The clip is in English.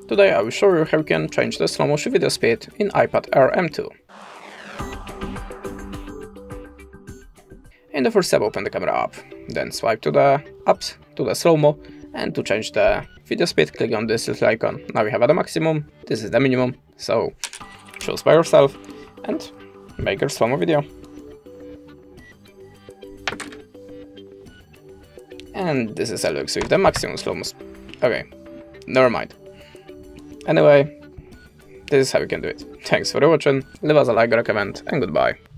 Today I will show you how you can change the slow motion video speed in iPad Air M2. In the first step, open the camera app, then swipe to the apps, to the slow-mo, and to change the video speed, click on this little icon. Now we have the maximum, this is the minimum, so choose by yourself and make your slow-mo video. And this is Alex with the maximum slow-mo. Okay, never mind. Anyway, this is how you can do it. Thanks for watching, leave us a like or a comment, and goodbye.